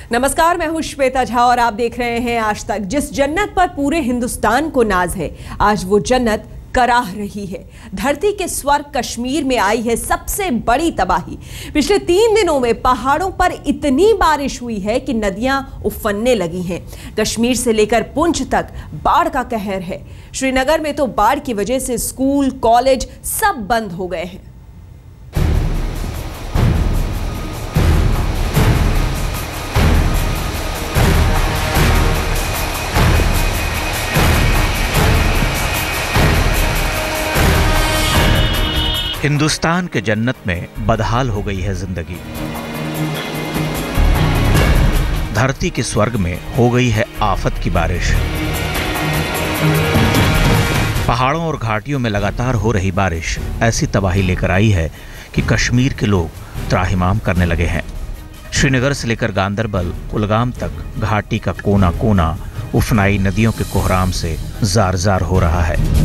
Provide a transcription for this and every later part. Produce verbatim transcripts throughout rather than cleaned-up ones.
नमस्कार, मैं हूं श्वेता झा और आप देख रहे हैं आज तक। जिस जन्नत पर पूरे हिंदुस्तान को नाज है, आज वो जन्नत कराह रही है। धरती के स्वर्ग कश्मीर में आई है सबसे बड़ी तबाही। पिछले तीन दिनों में पहाड़ों पर इतनी बारिश हुई है कि नदियां उफनने लगी हैं। कश्मीर से लेकर पुंछ तक बाढ़ का कहर है। श्रीनगर में तो बाढ़ की वजह से स्कूल, कॉलेज सब बंद हो गए हैं। हिंदुस्तान के जन्नत में बदहाल हो गई है जिंदगी। धरती के स्वर्ग में हो गई है आफत की बारिश। पहाड़ों और घाटियों में लगातार हो रही बारिश ऐसी तबाही लेकर आई है कि कश्मीर के लोग त्राहिमाम करने लगे हैं। श्रीनगर से लेकर गांदरबल, कुलगाम तक घाटी का कोना कोना उफनाई नदियों के कोहराम से जार जार हो रहा है।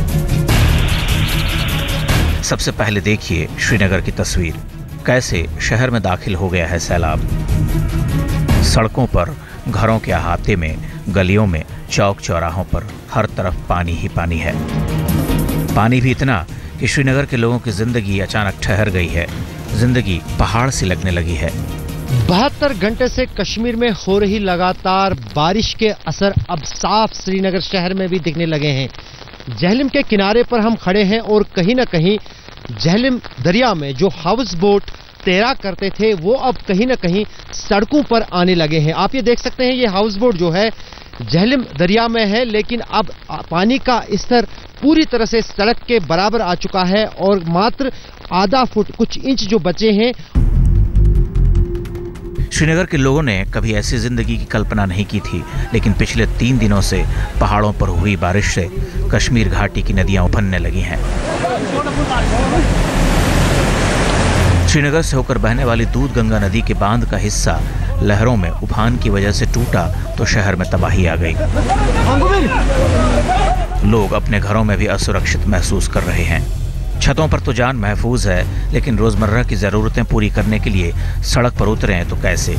सबसे पहले देखिए श्रीनगर की तस्वीर। कैसे शहर में दाखिल हो गया है सैलाब। सड़कों पर, घरों के अहाते में, गलियों में, चौक चौराहों पर हर तरफ पानी ही पानी है। पानी भी इतना कि श्रीनगर के लोगों की जिंदगी अचानक ठहर गई है। जिंदगी पहाड़ सी लगने लगी है। बहत्तर घंटे से कश्मीर में हो रही लगातार बारिश के असर अब साफ श्रीनगर शहर में भी दिखने लगे हैं। झेलम के किनारे पर हम खड़े हैं और कहीं ना कहीं झेलम दरिया में जो हाउस बोट तैरा करते थे वो अब कहीं ना कहीं सड़कों पर आने लगे हैं। आप ये देख सकते हैं, ये हाउस बोट जो है झेलम दरिया में है, लेकिन अब पानी का स्तर पूरी तरह से सड़क के बराबर आ चुका है और मात्र आधा फुट कुछ इंच जो बचे हैं। श्रीनगर के लोगों ने कभी ऐसी जिंदगी की कल्पना नहीं की थी, लेकिन पिछले तीन दिनों से पहाड़ों पर हुई बारिश से कश्मीर घाटी की नदियां उफनने लगी हैं। श्रीनगर से होकर बहने वाली दूध गंगा नदी के बांध का हिस्सा लहरों में उफान की वजह से टूटा तो शहर में तबाही आ गई। लोग अपने घरों में भी असुरक्षित महसूस कर रहे हैं। छतों पर तो जान महफूज है, लेकिन रोजमर्रा की जरूरतें पूरी करने के लिए सड़क पर उतरे हैं तो कैसे।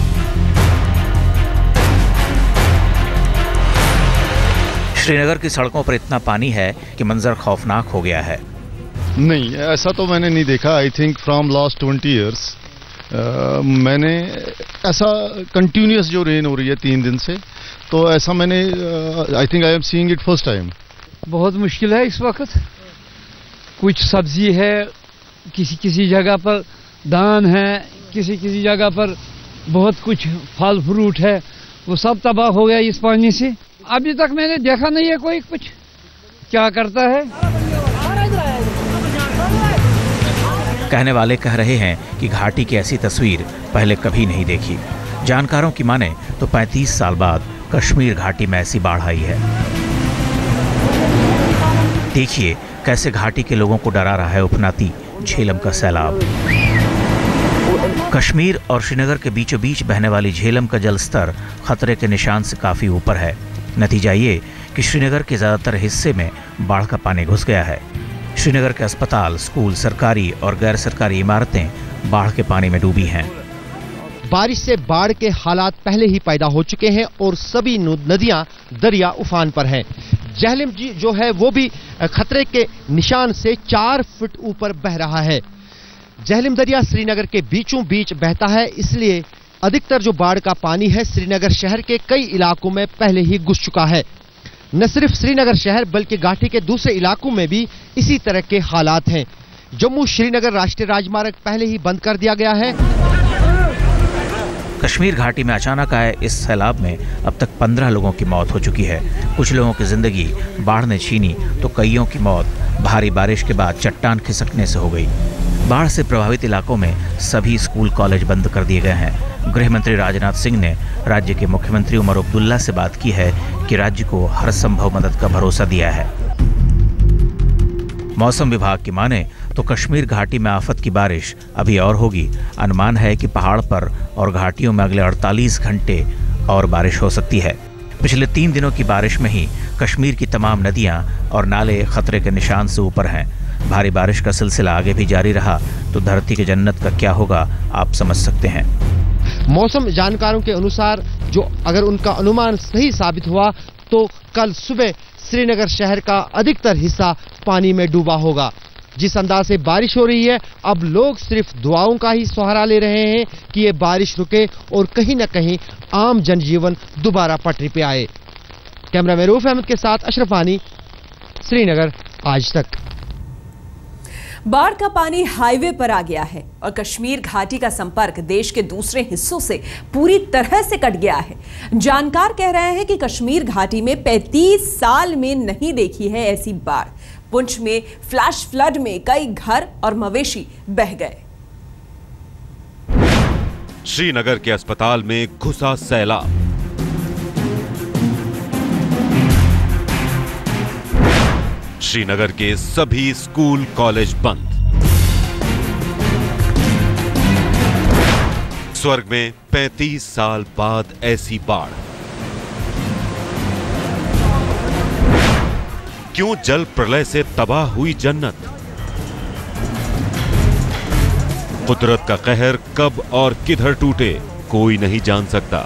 श्रीनगर की सड़कों पर इतना पानी है कि मंजर खौफनाक हो गया है। नहीं, ऐसा तो मैंने नहीं देखा। I think from last twenty years मैंने ऐसा कंटिन्यूस जो रेन हो रही है तीन दिन से, तो ऐसा मैंने I think I am seeing it first time. बहुत मुश्किल है इस वक्त। कुछ सब्जी है, किसी किसी जगह पर धान है, किसी किसी जगह पर बहुत कुछ फल फ्रूट है, वो सब तबाह हो गया इस पानी से। अभी तक मैंने देखा नहीं है कोई कुछ क्या करता है। कहने वाले कह रहे हैं कि घाटी की ऐसी तस्वीर पहले कभी नहीं देखी। जानकारों की माने तो पैंतीस साल बाद कश्मीर घाटी में ऐसी बाढ़ आई है। देखिए कैसे घाटी के लोगों को डरा रहा है उफनाती झेलम का सैलाब। कश्मीर और श्रीनगर के बीचों बीच बहने वाली झेलम का जल स्तर खतरे के निशान से काफी ऊपर है। नतीजा ये कि श्रीनगर के ज्यादातर हिस्से में बाढ़ का पानी घुस गया है। श्रीनगर के अस्पताल, स्कूल, सरकारी और गैर सरकारी इमारतें बाढ़ के पानी में डूबी हैं। बारिश से बाढ़ के हालात पहले ही पैदा हो चुके हैं और सभी नदियां दरिया उफान पर हैं। झेलम जी जो है वो भी खतरे के निशान से चार फुट ऊपर बह रहा है। झेलम दरिया श्रीनगर के बीचों बीच बहता है, इसलिए अधिकतर जो बाढ़ का पानी है श्रीनगर शहर के कई इलाकों में पहले ही घुस चुका है। न सिर्फ श्रीनगर शहर बल्कि घाटी के दूसरे इलाकों में भी इसी तरह के हालात हैं। जम्मू श्रीनगर राष्ट्रीय राजमार्ग पहले ही बंद कर दिया गया है। कश्मीर घाटी में अचानक आए इस सैलाब में अब तक पंद्रह लोगों की मौत हो चुकी है। कुछ लोगों की जिंदगी बाढ़ ने छीनी तो कईयों की मौत भारी बारिश के बाद चट्टान खिसकने से हो गई। बाढ़ से प्रभावित इलाकों में सभी स्कूल, कॉलेज बंद कर दिए गए हैं। गृह मंत्री राजनाथ सिंह ने राज्य के मुख्यमंत्री उमर अब्दुल्ला से बात की है कि राज्य को हर संभव मदद का भरोसा दिया है। मौसम विभाग की माने तो कश्मीर घाटी में आफत की बारिश अभी और होगी। अनुमान है कि पहाड़ पर और घाटियों में अगले अड़तालीस घंटे और बारिश हो सकती है। पिछले तीन दिनों की बारिश में ही कश्मीर की तमाम नदियां और नाले खतरे के निशान से ऊपर हैं। भारी बारिश का सिलसिला आगे भी जारी रहा तो धरती की जन्नत का क्या होगा आप समझ सकते हैं। मौसम जानकारों के अनुसार जो अगर उनका अनुमान सही साबित हुआ तो कल सुबह श्रीनगर शहर का अधिकतर हिस्सा पानी में डूबा होगा। जिस अंदाज से बारिश हो रही है, अब लोग सिर्फ दुआओं का ही सहारा ले रहे हैं कि ये बारिश रुके और कहीं न कहीं आम जनजीवन दोबारा पटरी पे आए। कैमरामैन रऊफ अहमद के साथ अशरफ आनी, श्रीनगर, आज तक। बाढ़ का पानी हाईवे पर आ गया है और कश्मीर घाटी का संपर्क देश के दूसरे हिस्सों से पूरी तरह से कट गया है। जानकार कह रहे हैं कि कश्मीर घाटी में पैंतीस साल में नहीं देखी है ऐसी बाढ़। पुंछ में फ्लैश फ्लड में कई घर और मवेशी बह गए। श्रीनगर के अस्पताल में घुसा सैलाब। श्रीनगर के सभी स्कूल कॉलेज बंद। स्वर्ग में पैंतीस साल बाद ऐसी बाढ़। क्यों जल प्रलय से तबाह हुई जन्नत? कुदरत का कहर कब और किधर टूटे कोई नहीं जान सकता।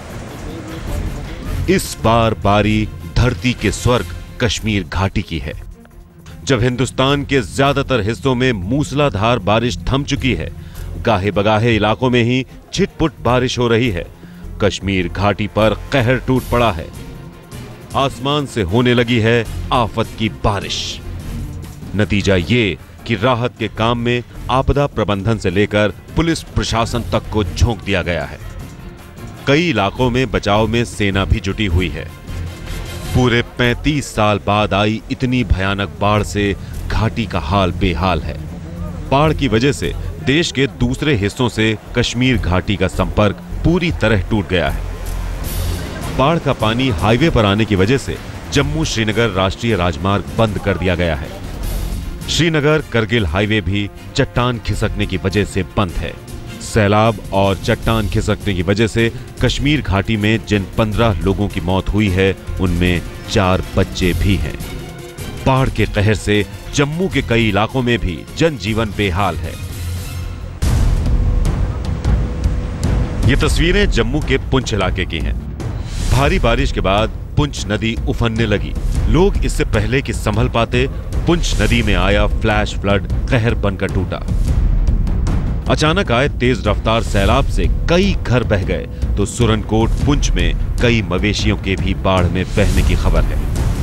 इस बार बारी धरती के स्वर्ग कश्मीर घाटी की है। जब हिंदुस्तान के ज्यादातर हिस्सों में मूसलाधार बारिश थम चुकी है, गाहे बगाहे इलाकों में ही छिटपुट बारिश हो रही है, कश्मीर घाटी पर कहर टूट पड़ा है। आसमान से होने लगी है आफत की बारिश। नतीजा ये कि राहत के काम में आपदा प्रबंधन से लेकर पुलिस प्रशासन तक को झोंक दिया गया है। कई इलाकों में बचाव में सेना भी जुटी हुई है। पूरे पैंतीस साल बाद आई इतनी भयानक बाढ़ से घाटी का हाल बेहाल है। बाढ़ की वजह से देश के दूसरे हिस्सों से कश्मीर घाटी का संपर्क पूरी तरह टूट गया है। बाढ़ का पानी हाईवे पर आने की वजह से जम्मू श्रीनगर राष्ट्रीय राजमार्ग बंद कर दिया गया है। श्रीनगर करगिल हाईवे भी चट्टान खिसकने की वजह से बंद है। सैलाब और चट्टान खिसकने की वजह से कश्मीर घाटी में जिन पंद्रह लोगों की मौत हुई है, उनमें चार बच्चे भी हैं। बाढ़ के कहर से जम्मू के कई इलाकों में भी जनजीवन बेहाल है। ये तस्वीरें जम्मू के पुंछ इलाके की हैं। भारी बारिश के बाद पुंछ नदी उफनने लगी। लोग इससे पहले कि संभल पाते, पुंछ नदी में आया फ्लैश फ्लड कहर बनकर टूटा। अचानक आए तेज रफ्तार सैलाब से कई घर बह गए तो सुरनकोट पुंछ में कई मवेशियों के भी बाढ़ में बहने की खबर है।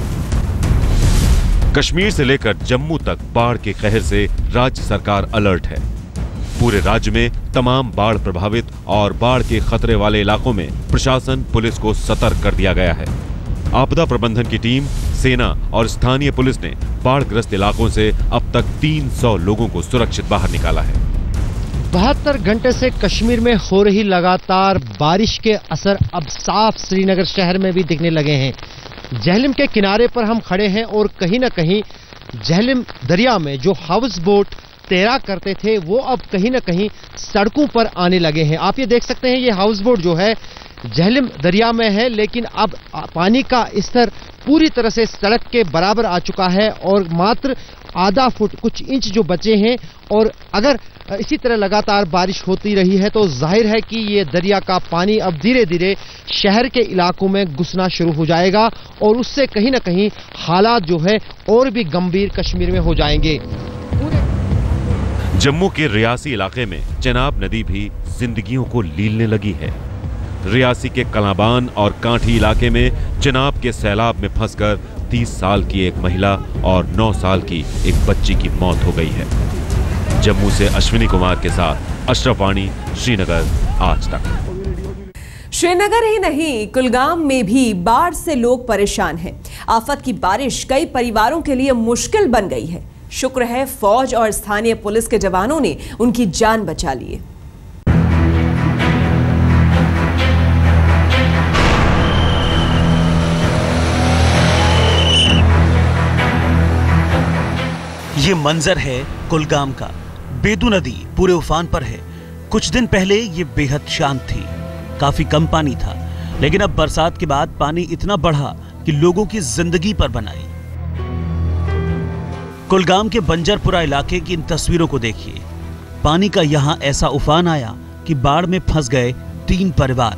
कश्मीर से लेकर जम्मू तक बाढ़ के कहर से राज्य सरकार अलर्ट है। पूरे राज्य में तमाम बाढ़ प्रभावित और बाढ़ के खतरे वाले इलाकों में प्रशासन पुलिस को सतर्क कर दिया गया है। आपदा प्रबंधन की टीम, सेना और स्थानीय पुलिस ने बाढ़ग्रस्त इलाकों से अब तक तीन सौ लोगों को सुरक्षित बाहर निकाला है। बहत्तर घंटे से कश्मीर में हो रही लगातार बारिश के असर अब साफ श्रीनगर शहर में भी दिखने लगे हैं। झेलम के किनारे पर हम खड़े हैं और कहीं ना कहीं झेलम दरिया में जो हाउस बोट तैरा करते थे वो अब कहीं ना कहीं सड़कों पर आने लगे हैं। आप ये देख सकते हैं, ये हाउस बोट जो है झेलम दरिया में है, लेकिन अब पानी का स्तर पूरी तरह से सड़क के बराबर आ चुका है और मात्र आधा फुट कुछ इंच जो बचे हैं। और अगर इसी तरह लगातार बारिश होती रही है तो जाहिर है कि ये दरिया का पानी अब धीरे धीरे शहर के इलाकों में घुसना शुरू हो जाएगा और उससे कहीं ना कहीं हालात जो है और भी गंभीर कश्मीर में हो जाएंगे। जम्मू के रियासी इलाके में चेनाब नदी भी जिंदगियों को लीलने लगी है। रियासी के कलाबान और कांठी इलाके में चेनाब के सैलाब में फंसकर तीस साल की एक महिला और नौ साल की एक बच्ची की मौत हो गई है। जम्मू से अश्विनी कुमार के साथ अशरफ वाणी, श्रीनगर, आज तक। श्रीनगर ही नहीं, कुलगाम में भी बाढ़ से लोग परेशान हैं। आफत की बारिश कई परिवारों के लिए मुश्किल बन गई है। शुक्र है फौज और स्थानीय पुलिस के जवानों ने उनकी जान बचा ली है। ये मंजर है कुलगाम का। बेदू नदी पूरे उफान पर है। कुछ दिन पहले ये बेहद शांत थी, काफी कम पानी था, लेकिन अब बरसात के बाद पानी इतना बढ़ा कि लोगों की जिंदगी पर बनाई। कुलगाम के बंजरपुरा इलाके की इन तस्वीरों को देखिए। पानी का यहां ऐसा उफान आया कि बाढ़ में फंस गए तीन परिवार।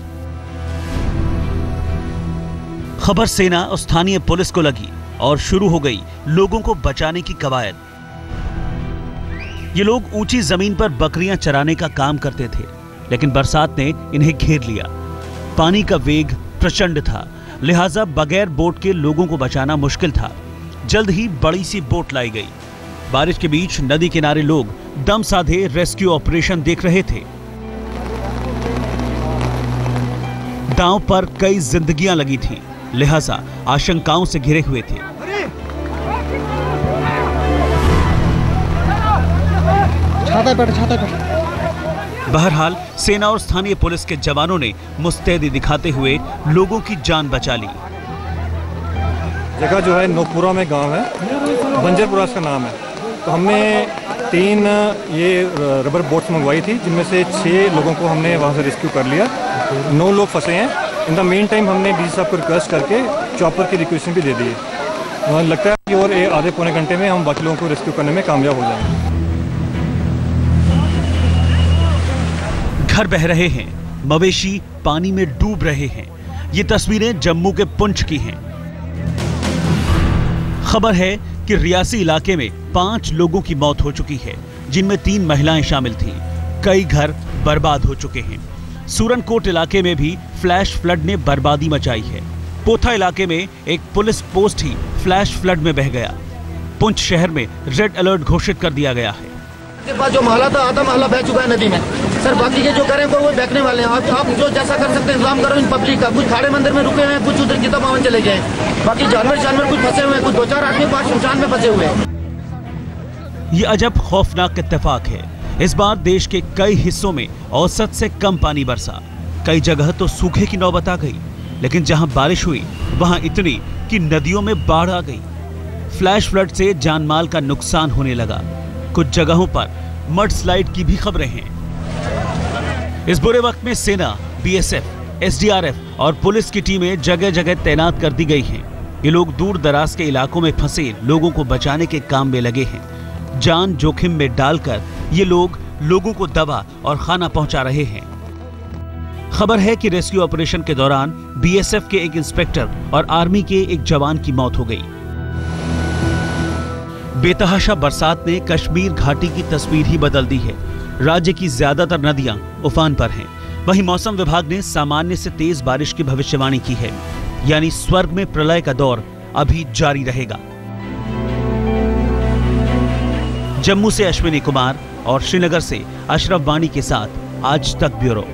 खबर सेना और स्थानीय पुलिस को लगी और शुरू हो गई लोगों को बचाने की कवायद। ये लोग ऊंची जमीन पर बकरियां चराने का काम करते थे, लेकिन बरसात ने इन्हें घेर लिया। पानी का वेग प्रचंड था, लिहाजा बगैर बोट के लोगों को बचाना मुश्किल था। जल्द ही बड़ी सी बोट लाई गई। बारिश के बीच नदी किनारे लोग दम साधे रेस्क्यू ऑपरेशन देख रहे थे। दांव पर कई जिंदगियां लगी थीं, लिहाजा आशंकाओं से घिरे हुए थे। छाता पर, छाता पर। बहरहाल सेना और स्थानीय पुलिस के जवानों ने मुस्तैदी दिखाते हुए लोगों की जान बचा ली। जगह जो है नोपुरा में गांव है, बंजरपुरा इसका नाम है। तो हमने तीन ये रबर बोट्स मंगवाई थी, जिनमें से छः लोगों को हमने वहाँ से रेस्क्यू कर लिया। नौ लोग फंसे हैं। इन द मेन टाइम हमने डी साहब को रिक्वेस्ट करके चॉपर की रिक्वेस्ट भी दे दी है। मुझे लगता है कि और एक आधे पौने घंटे में हम बाकी लोगों को रेस्क्यू करने में कामयाब हो जाएंगे। घर बह रहे हैं, मवेशी पानी में डूब रहे हैं। ये तस्वीरें जम्मू के पुंछ की हैं। खबर है कि रियासी इलाके में पांच लोगों की मौत हो चुकी है, जिनमें तीन महिलाएं शामिल थीं। कई घर बर्बाद हो चुके हैं। सूरनकोट इलाके में भी फ्लैश फ्लड ने बर्बादी मचाई है। पोथा इलाके में एक पुलिस पोस्ट ही फ्लैश फ्लड में बह गया। पुंछ शहर में रेड अलर्ट घोषित कर दिया गया है। के पास जो महला था, आधा महला बह चुका है नदी में। सर बाकी के जो करें वो बहने वाले हैं। आप, आप जो जैसा कर सकते हैं इंतजाम करो इन पब्लिक का। कुछ खाड़े मंदिर में रुके हुए हैं, कुछ उधर गीता भवन चले गए। बाकी जानवर जानवर कुछ फंसे हुए हैं, कुछ दो चार आदमी पास शमशान में फंसे हुए हैं। ये अजब खौफनाक इत्तेफाक है। इस बार देश के कई हिस्सों में औसत से कम पानी बरसा। कई जगह तो सूखे की नौबत आ गई, लेकिन जहां बारिश हुई वहां इतनी कि नदियों में बाढ़ आ गई। फ्लैश फ्लड से जानमाल का नुकसान होने लगा। कुछ जगहों पर मड स्लाइड की भी खबरें हैं। इस बुरे वक्त में सेना, B S F, S D R F और पुलिस की टीमें जगह जगह तैनात कर दी गई हैं। ये लोग दूर दराज के इलाकों में फंसे लोगों को बचाने के काम में लगे हैं। जान जोखिम में डालकर ये लोग लोगों को दवा और खाना पहुंचा रहे हैं। खबर है कि रेस्क्यू ऑपरेशन के दौरान बी एस एफ के एक इंस्पेक्टर और आर्मी के एक जवान की मौत हो गई। बेतहाशा बरसात ने कश्मीर घाटी की तस्वीर ही बदल दी है। राज्य की ज्यादातर नदियां उफान पर हैं। वहीं मौसम विभाग ने सामान्य से तेज बारिश की भविष्यवाणी की है, यानी स्वर्ग में प्रलय का दौर अभी जारी रहेगा। जम्मू से अश्विनी कुमार और श्रीनगर से अशरफ वानी के साथ आज तक ब्यूरो।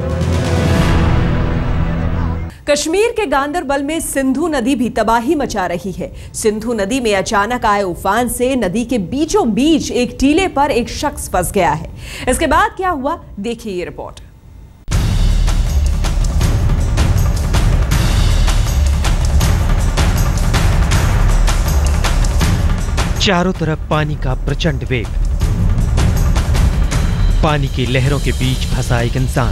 कश्मीर के गांदरबल में सिंधु नदी भी तबाही मचा रही है। सिंधु नदी में अचानक आए उफान से नदी के बीचों बीच एक टीले पर एक शख्स फंस गया है। इसके बाद क्या हुआ, देखिए ये रिपोर्ट। चारों तरफ पानी का प्रचंड वेग। पानी की लहरों के बीच फंसा एक इंसान।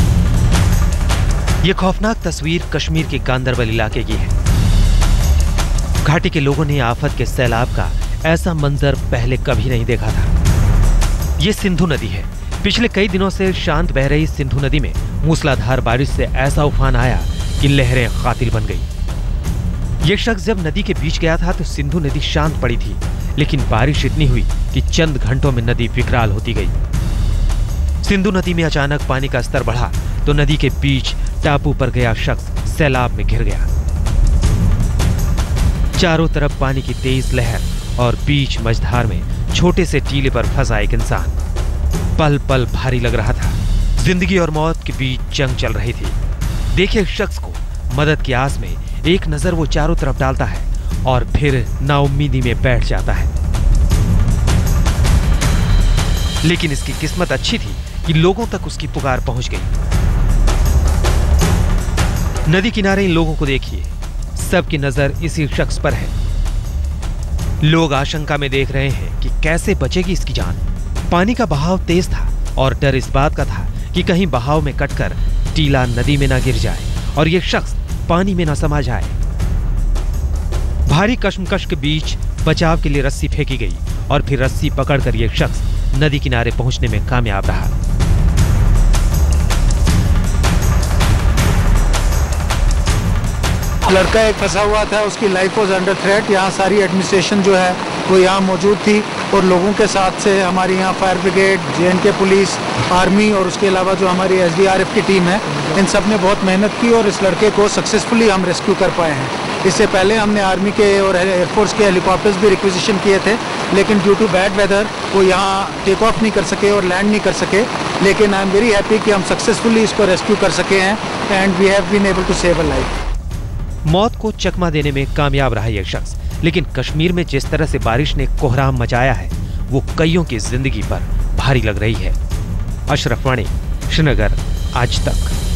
यह खौफनाक तस्वीर कश्मीर के गांदरबल इलाके की है। घाटी के लोगों ने आफत के सैलाब का ऐसा मंजर पहले कभी नहीं देखा था। यह सिंधु नदी है। पिछले कई दिनों से शांत बह रही सिंधु नदी में मूसलाधार बारिश से ऐसा उफान आया कि लहरें कातिल बन गई। यह शख्स जब नदी के बीच गया था तो सिंधु नदी शांत पड़ी थी, लेकिन बारिश इतनी हुई कि चंद घंटों में नदी विकराल होती गई। सिंधु नदी में अचानक पानी का स्तर बढ़ा तो नदी के बीच टापू पर गया शख्स सैलाब में घिर गया। चारों तरफ पानी की तेज लहर और बीच मझधार में छोटे से टीले पर फंसा एक इंसान। पल पल भारी लग रहा था। जिंदगी और मौत के बीच जंग चल रही थी। देखिए शख्स को, मदद की आस में एक नजर वो चारों तरफ डालता है और फिर नाउम्मीदी में बैठ जाता है। लेकिन इसकी किस्मत अच्छी थी कि लोगों तक उसकी पुकार पहुंच गई। नदी किनारे इन लोगों को देखिए, सबकी नजर इसी शख्स पर है। लोग आशंका में देख रहे हैं कि कैसे बचेगी इसकी जान। पानी का बहाव तेज था और डर इस बात का था कि कहीं बहाव में कटकर टीला नदी में ना गिर जाए और यह शख्स पानी में ना समा जाए। भारी कश्मकश के बीच बचाव के लिए रस्सी फेंकी गई और फिर रस्सी पकड़कर यह शख्स नदी किनारे पहुंचने में कामयाब रहा। लड़का एक फंसा हुआ था, उसकी लाइफ वॉज अंडर थ्रेट। यहाँ सारी एडमिनिस्ट्रेशन जो है वो यहाँ मौजूद थी और लोगों के साथ से हमारी यहाँ fire brigade, J and K police, army और उसके अलावा जो हमारी एस डी आर एफ की टीम है, इन सब ने बहुत मेहनत की और इस लड़के को सक्सेसफुली हम रेस्क्यू कर पाए हैं। इससे पहले हमने आर्मी के और एयरफोर्स के हेलीकॉप्टर्स भी रिक्विजिशन किए थे, लेकिन ड्यू टू बैड वेदर वो यहाँ टेक ऑफ नहीं कर सके और लैंड नहीं कर सके। लेकिन आई एम वेरी हैप्पी कि हम सक्सेसफुली इसको रेस्क्यू कर सके हैं and we have been able to save a life. मौत को चकमा देने में कामयाब रहा यह शख्स, लेकिन कश्मीर में जिस तरह से बारिश ने कोहराम मचाया है वो कईयों की जिंदगी पर भारी लग रही है। अशरफ वाणी, श्रीनगर, आज तक।